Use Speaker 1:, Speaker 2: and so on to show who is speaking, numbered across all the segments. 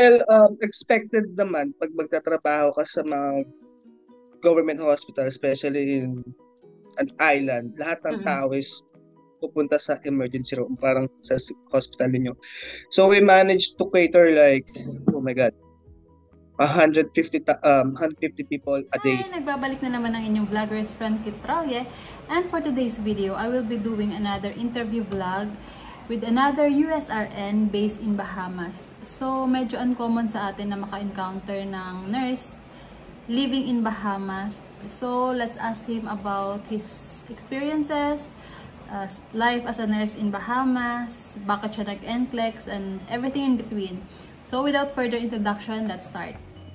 Speaker 1: Well, expected naman pag magtatrabaho ka sa mga government hospital, especially in an island, lahat ng tao is pupunta sa emergency room, parang sa hospital niyo. So we managed to cater like, oh my God, 150 people a day.
Speaker 2: Hi! Nagbabalik na naman ang inyong vlogger's friend Kit Tralye. And for today's video, I will be doing another interview vlog with another USRN based in Bahamas. So, medyo uncommon sa atin na maka-encounter ng nurse living in Bahamas. So, let's ask him about his experiences, life as a nurse in Bahamas, bakit siya nag-NCLEX, and everything in between. So, without further introduction, let's start.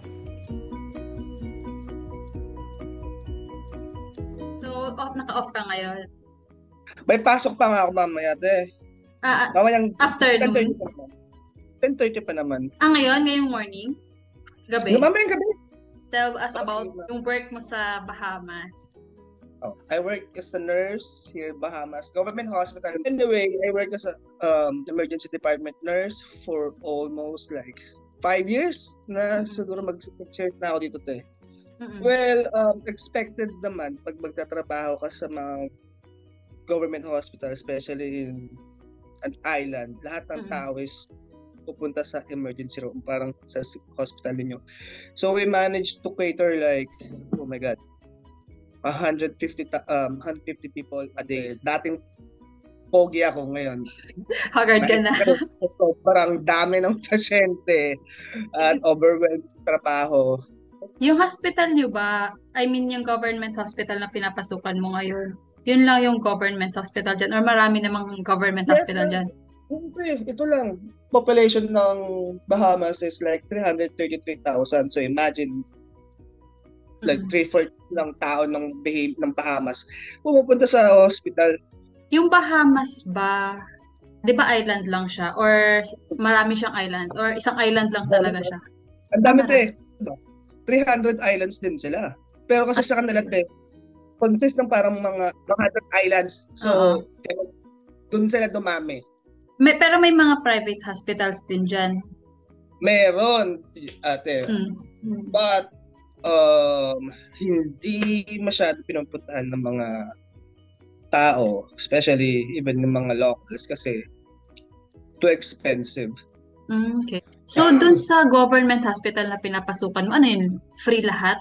Speaker 2: So, naka-off ka ngayon?
Speaker 1: May pasok pa nga ako mamaya, te. Mamayang
Speaker 2: afternoon?
Speaker 1: 10:30 pa naman.
Speaker 2: Ngayon? Ngayong morning? Gabi?
Speaker 1: Mamayang gabi.
Speaker 2: Tell us about yung work mo sa Bahamas.
Speaker 1: Oh, I work as a nurse here in Bahamas, government hospital. Anyway, I work as a emergency department nurse for almost like 5 years na siguro mag-6 na ako dito, te. Well, expected naman pag magtatrabaho ka sa mga government hospital, especially in an island, lahat ng tao is pupunta sa emergency room, parang sa hospital niyo. So we managed to cater like, oh my God, 150 people a day. Dating pogi ako ngayon.
Speaker 2: Haggard ka na.
Speaker 1: So, parang dami ng pasyente at overwhelmed trabaho.
Speaker 2: Yung hospital nyo ba, I mean yung government hospital na pinapasukan mo ngayon, yun lang yung government hospital dyan? Or marami namang government hospital dyan?
Speaker 1: Hindi, ito lang. Population ng Bahamas is like 333,000. So imagine, like 3/4 ng tao ng Bahamas pumupunta sa hospital.
Speaker 2: Yung Bahamas ba, di ba island lang siya? Or marami siyang island? Or isang island lang talaga siya?
Speaker 1: Ang dami, te. 300 islands din sila. Pero kasi sa kanila, te, consist ng parang mga 100 islands. So, dun sila dumami.
Speaker 2: Pero may mga private hospitals din dyan?
Speaker 1: Meron, ate. But, hindi masyado pinupuntahan ng mga tao, especially even ng mga locals, kasi too expensive.
Speaker 2: Okay. So, dun sa government hospital na pinapasukan mo, ano yun? Free lahat?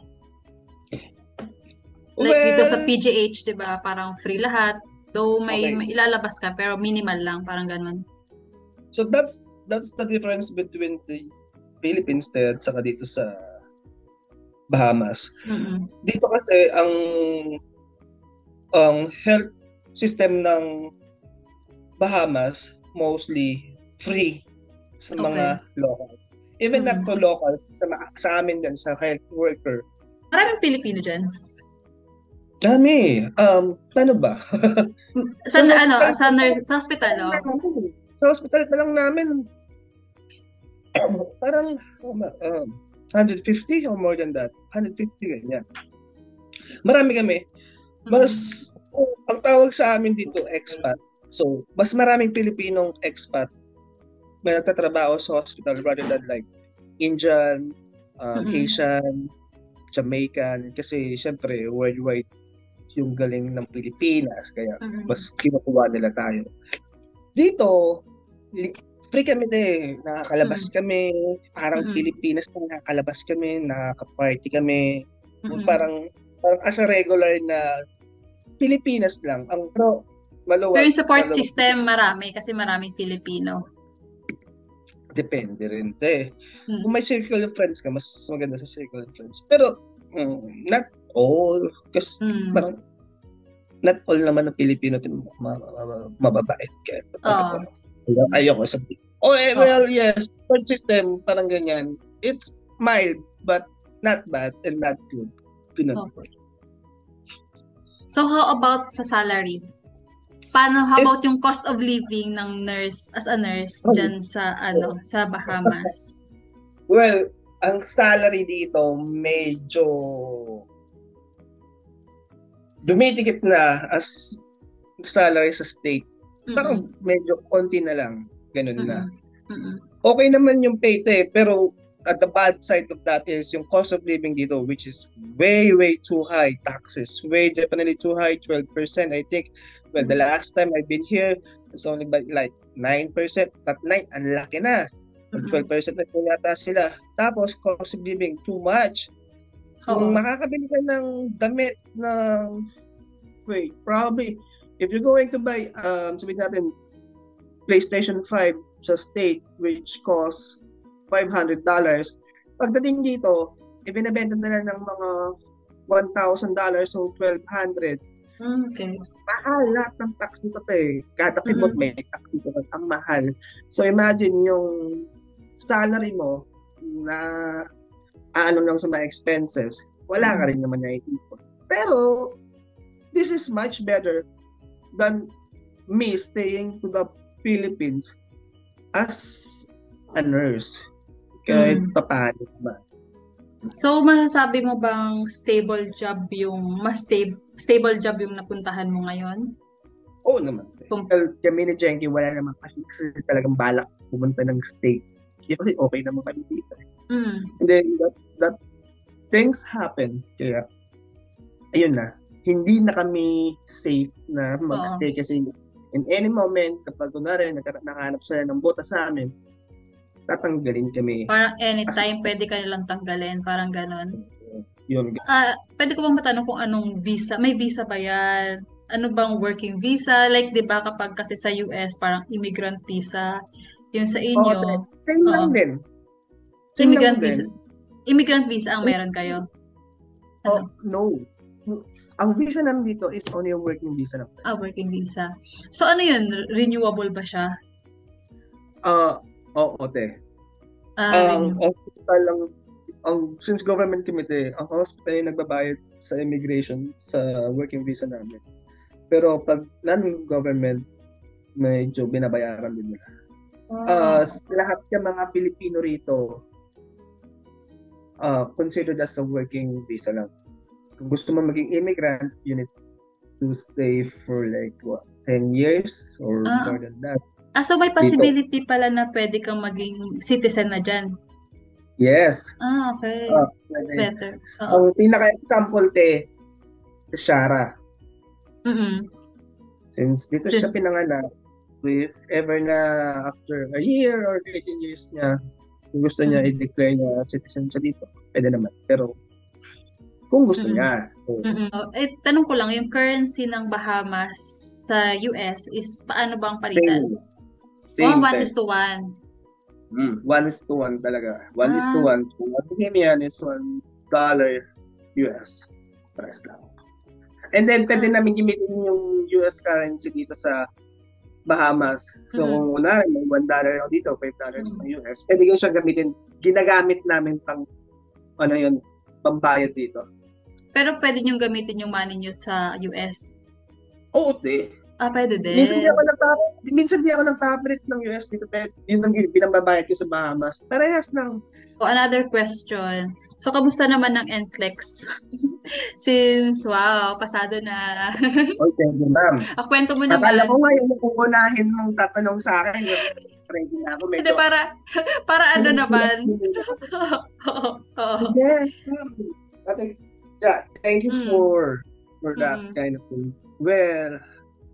Speaker 2: Like dito sa PGH, di ba? Parang free lahat. Though may ilalabas ka, pero minimal lang. Parang ganun.
Speaker 1: So, that's the difference between the Philippines at saka dito sa Bahamas. Dito kasi ang health system ng Bahamas mostly free sa mga locals. Even not to locals, sa amin din, sa health worker.
Speaker 2: Maraming Pilipino dyan?
Speaker 1: Dami. Paano ba?
Speaker 2: Sa hospital, no?
Speaker 1: Sa hospital pa lang namin, parang 150 or more than that. 150 ganyan. Marami kami. Mas, ang tawag sa amin dito, expat. So, mas maraming Pilipinong expat may nagtatrabaho sa hospital rather than like Indian, Asian, Jamaican. Kasi, syempre, worldwide yung galing ng Pilipinas. Kaya, mas kinukuha nila tayo. Dito, free kami din. Nakakalabas kami. Parang Pilipinas na nakakalabas kami. Nakaka-party kami. Parang as a regular na Pilipinas lang. Pero maluwag.
Speaker 2: Pero yung support system marami kasi maraming Filipino.
Speaker 1: Depende rin. Kung may circle of friends ka, mas maganda sa circle of friends. Pero not all. Kasi parang not all naman ng Pilipino mababait. Kaya ayoko sabihin. Well, yes. Support system, parang ganyan. It's mild, but not bad and not good. Okay.
Speaker 2: So, how about sa salary? How about yung cost of living ng nurse, as a nurse, dyan sa, sa Bahamas?
Speaker 1: Well, ang salary dito, medyo dumitikit na as salary sa state. Parang medyo konti na lang. Ganun na. Okay naman yung pay, pero the bad side of that is yung cost of living dito, which is way too high. Taxes, definitely too high, 12%. I think, well, the last time I've been here, it's only like 9%. But 9, ang laki na. 12% na po yata sila. Tapos, cost of living, too much. Kung makakabili ka ng damit ng, probably, if you're going to buy, sabihin natin, PlayStation 5 sa state, which costs $500. Pagdating dito, ibinebenta nila ng mga $1,000, so $1,200.
Speaker 2: Okay.
Speaker 1: Mahal lahat ng tax dito Kada kibot may tax dito. Ang mahal. So imagine yung salary mo na ano lang sa mga expenses, wala ka rin naman naiipon. Pero this is much better than me staying to the Philippines as a nurse. Kahit papaano ba.
Speaker 2: So, masasabi mo bang stable job yung, mas stable job yung napuntahan mo ngayon?
Speaker 1: Oo naman. Kami ni Jenky, wala naman kasi talagang balak pumunta ng state. Kasi okay naman kami dito. And then, that things happen. Kaya, ayun na. Hindi na kami safe na magstay kasi in any moment, kapag kunwari nakahanap sila ng bota sa amin, tatanggalin kami.
Speaker 2: Parang anytime, pwede ka nilang tanggalin. Parang ganon.
Speaker 1: Yun.
Speaker 2: Pwede ko bang matanong kung anong visa? May visa ba yan? Ano bang working visa? Like, di ba kapag kasi sa US, parang immigrant visa. Yung sa inyo.
Speaker 1: Same lang din.
Speaker 2: Immigrant visa. Immigrant visa ang meron kayo?
Speaker 1: No. Ang visa namin dito is only a working visa naman.
Speaker 2: Working visa. So, ano yun? Renewable ba siya?
Speaker 1: Oo, ang hospital lang, since government committee, ang hospital yung nagbabayad sa immigration sa working visa namin. Pero pag non-government, medyo binabayaran din nila. Lahat ng mga Pilipino rito, considered as a working visa lang. Kung gusto mo maging immigrant, you need to stay for like 10 years or more than that.
Speaker 2: So may possibility pala na pwede kang maging citizen na dyan?
Speaker 1: Yes.
Speaker 2: Okay. Better.
Speaker 1: So, pinaka-example si Shara. Since dito siya pinanganak, if ever na after a year or 18 years niya, kung gusto niya i-declare na citizen siya dito, pwede naman. Pero, kung gusto niya.
Speaker 2: Tanong ko lang, yung currency ng Bahamas sa US is paano bang palitan?
Speaker 1: Same
Speaker 2: 1:1.
Speaker 1: 1:1 talaga. 1:1. Kung yan is $1 US. Pares lang. And then, pwede namin gamitin yung US currency dito sa Bahamas. So, kung una, may $1 ako dito, $5 ng US, pwede ko siya gamitin. Ginagamit namin pang, pambayad dito.
Speaker 2: Pero pwede nyo gamitin yung money nyo sa US?
Speaker 1: Oo,
Speaker 2: pwede din.
Speaker 1: Minsan di ako nagpapalit ng US dito, pero yun ang pinambabayad ko sa Bahamas. Parehas ng...
Speaker 2: Another question. So, kamusta naman ng NCLEX? Since, pasado na.
Speaker 1: Thank you, ma'am.
Speaker 2: Kwento mo naman.
Speaker 1: Akala ko nga yung uunahin mong tatanong sa akin. Ready na ako.
Speaker 2: Hindi, para ano naman.
Speaker 1: Yes, ma'am. Thank you for that kind of thing. Well,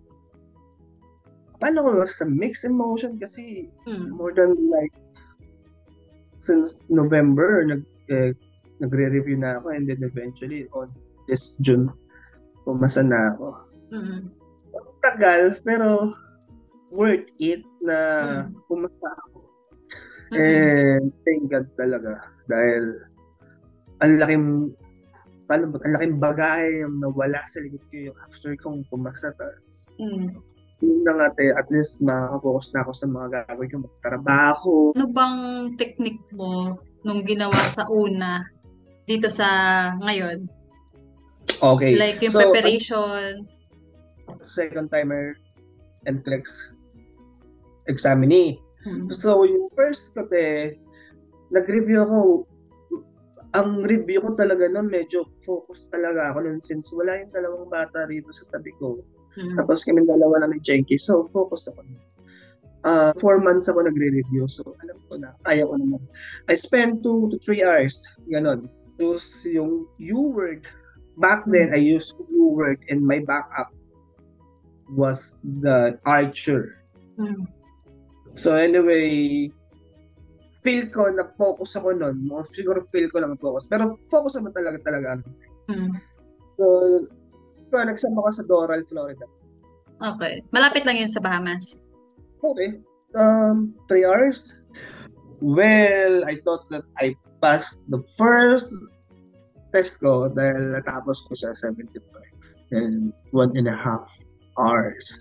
Speaker 1: paano ko sa mixed emotion kasi more than like since November nagre-review na ako and then eventually on this June pumasa na ako. Tagal pero worth it na pumasa ako. And thank God talaga dahil ang laking bagay yung nawala sa likod ko yung after kong pumasa. Yun na nga at least makaka-focus na ako sa mga gagawin ko, magtrabaho.
Speaker 2: Ano bang technique mo nung ginawa sa una dito sa ngayon?
Speaker 1: Okay.
Speaker 2: Like yung preparation?
Speaker 1: Second timer NCLEX examinee. So yung first kasi, nag-review ako. Ang review ko talaga noon, medyo focus talaga ako noon since wala yung dalawang bata rito sa tabi ko. Tapos kami dalawa na ni Jenky. So, focus ako. 4 months ako nagre-review. So, alam ko na, kaya ko naman. I spent 2 to 3 hours. Ganon. Tapos, yung U-word, back then, I used U-word and my backup was the Archer. So, anyway, feel ko, nag-focus ako nun. Siguro feel ko lang focus. Pero focus naman talaga. So, nagsama ko sa Doral, Florida.
Speaker 2: Okay. Malapit lang yun sa Bahamas.
Speaker 1: Okay. 3 hours. Well, I thought that I passed the first test ko dahil natapos ko sa 75 and 1.5 hours.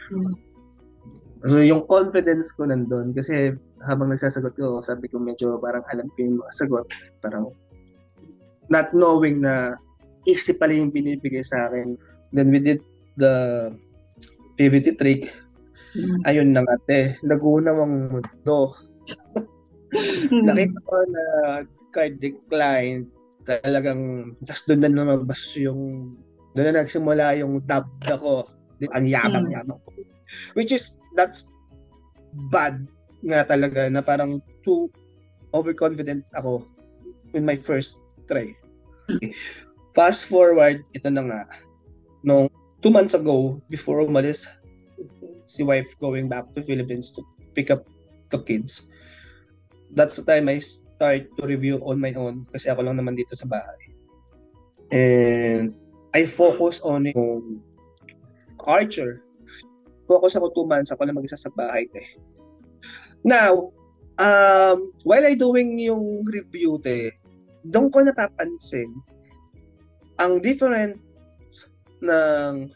Speaker 1: So, yung confidence ko nandun kasi habang nagsasagot ko, sabi ko medyo parang alam ko yung mga sagot. Parang not knowing na easy pala yung binibigay sa akin. Then we did the PBT trick. Ayun na nga, nagunawang mundo. Nakita ko na card decline, talagang, tas doon na lumabas yung, doon na nagsimula yung dabda ko. Ang yabang-yabang ko. Which is, that's bad nga talaga, na parang too overconfident ako in my first try. Fast forward, ito na nga, nung 2 months ago, before umalis, si wife going back to Philippines to pick up the kids. That's the time I start to review on my own kasi ako lang naman dito sa bahay. And I focus on yung Archer. Focus ako 2 months, ako lang mag-isa sa bahay. Now, while I doing yung review, doon ko napapansin ang difference ng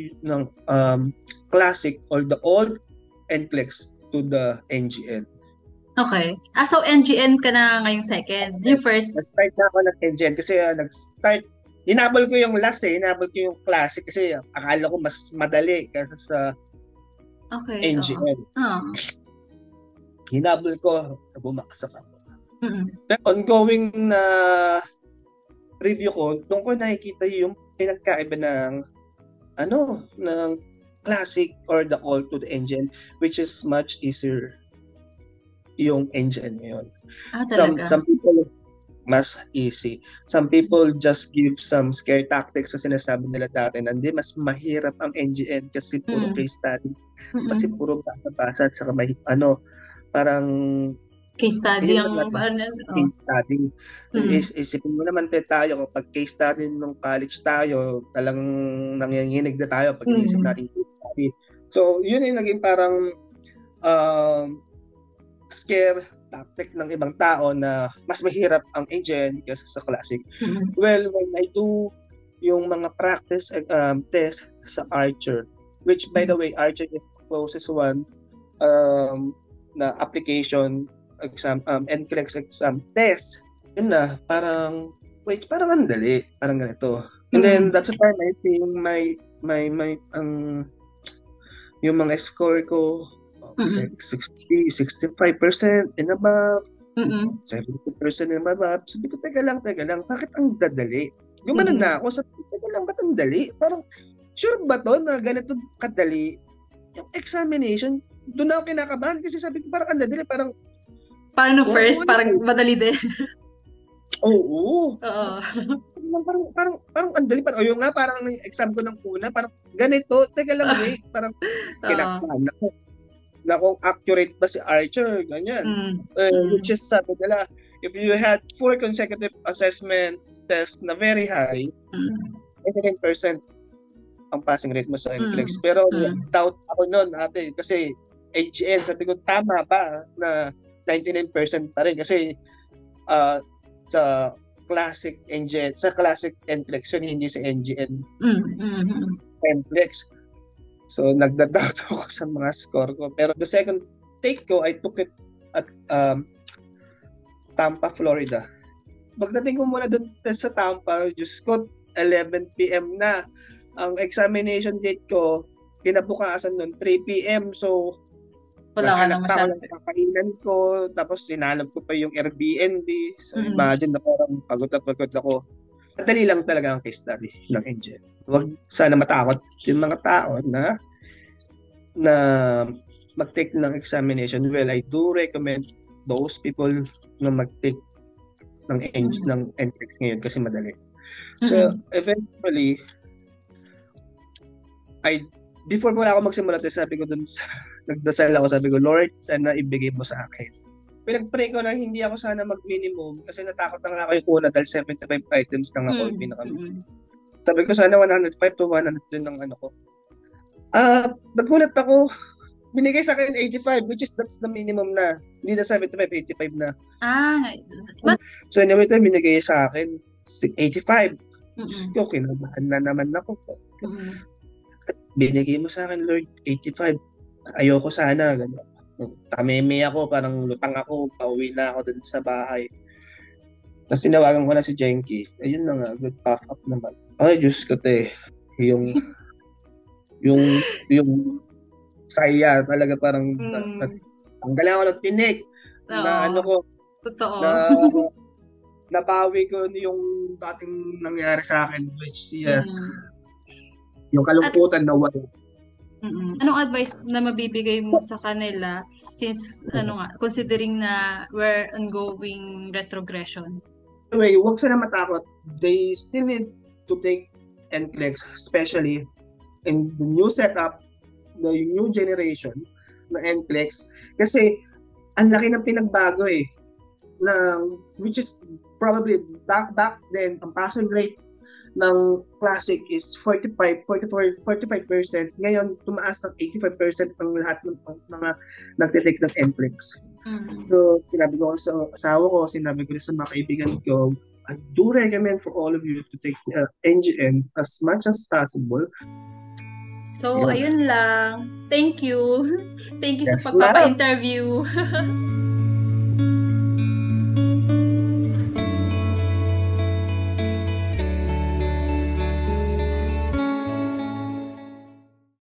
Speaker 1: classic or the old NCLEX to the NGN.
Speaker 2: Okay. So NGN ka na ngayong second. Yung first?
Speaker 1: Nag-start na ako ng NGN kasi nag-start. Hinabol ko yung last hinabol ko yung classic kasi akala ko mas madali kaysa sa NGN. Hinabol ko, bumaksak ako. Pero ongoing na review ko, doon ko nakikita yung pinagkaiba ng ng classic or the old to the NGN, which is much easier yung NGN ngayon. Some people, mas easy. Some people just give some scare tactics sa sinasabi nila dati na hindi, mas mahirap ang NGN kasi puro case study. Kasi puro basa-basa at saka may parang
Speaker 2: case study ang
Speaker 1: case study. Isipin mo naman tayo kapag case study nung college tayo, talang nanginginig na tayo pag iisip natin case study. So, yun yung naging parang scare tactic ng ibang tao na mas mahirap ang NGN kaysa sa classic. Well, when I do yung mga practice test sa Archer, which by the way, Archer is the closest one na application exam, NCLEX exam test, yun na, parang ang dali, parang ganito. And then, that's the time I think yung mga score ko, 60, 65% and above, 70% and above. Sabi ko, teka lang, bakit ang dadali? Gumanon na ako, sabi ko, teka lang, ba't ang dali? Parang, sure ba to na ganito kadali? Yung examination, doon ako kinakabahan kasi sabi ko, parang ang dadali, parang
Speaker 2: no first, parang madali din.
Speaker 1: Oo. Parang ang dali. Yung nga, parang exam ko ng una, parang ganito. Teka lang, wait. Parang kinakabahan ako. Na kung accurate ba si Archer, ganyan. Which is sabi nila, if you had 4 consecutive assessment tests na very high, 89% ang passing rate mo sa NCLEX. Pero doubt ako noon, ate, kasi NGN, sabi ko, tama ba na 99% pa rin kasi sa classic NGN, sa classic NCLEX yun, hindi sa NGN NCLEX. So nagda-doubt ako sa mga score ko. Pero the second take ko, I took it at Tampa, Florida. Pagdating ko muna doon sa Tampa, Diyos ko, 11 p.m. na. Ang examination date ko, kinabukasan noon, 3 p.m. So
Speaker 2: wala ka naman
Speaker 1: sa kakainan ko, tapos sinanap ko pa yung Airbnb. So, imagine na parang pagod ako. Madali lang talaga ang case study ng NGN. Huwag sana matakot yung mga tao na mag-take ng examination, well, I do recommend those people na mag-take ng NCLEX ngayon kasi madali. So, eventually, before wala ako magsimula, sabi ko dun, nagdasal ako, sabi ko, Lord, sana ibigay mo sa akin. Pinag-pray ko na hindi ako sana mag-minimum kasi natakot na nga ako yung una dahil 75 items lang ako yung pinaka-minimum. Sabi ko sana 105 to 100 ng ano ko. Nagulat ako, binigay sa akin 85, which is that's the minimum na. Hindi na 75, 85 na. So anyway, ito binigay sa akin 85. So, kinabahan na naman ako. Binigay mo sa akin, Lord, 85. Ayoko sana. Gano'n. Tameme ako, parang lutang ako, pauwi na ako dun sa bahay. Tapos sinawagan ko na si Jenky. Ayun na nga, good puff up naman. Ay, Diyos ko te. Yung saya talaga parang tanggalan ako ng tinik na ano ko.
Speaker 2: Totoo.
Speaker 1: Nabawi ko yung dating nangyari sa akin, which yes, yung kalungkutan na wala.
Speaker 2: Anong advice na mabibigay mo sa kanila since considering na we're ongoing retrogression?
Speaker 1: Anyway, huwag sila matakot. They still need to take NCLEX, especially in the new setup, the new generation na NCLEX. Kasi ang laki ng pinagbago which is probably back then, ang passing rate ng Classic is 45%. Ngayon, tumaas ng 85% ng lahat ng mga nagtitake ng NCLEX. So, sinabi ko sa asawa ko, sinabi ko sa mga kaibigan ko, I do recommend for all of you to take NGN as much as possible.
Speaker 2: So, ayun lang. Thank you. Thank you sa pagpapa-interview.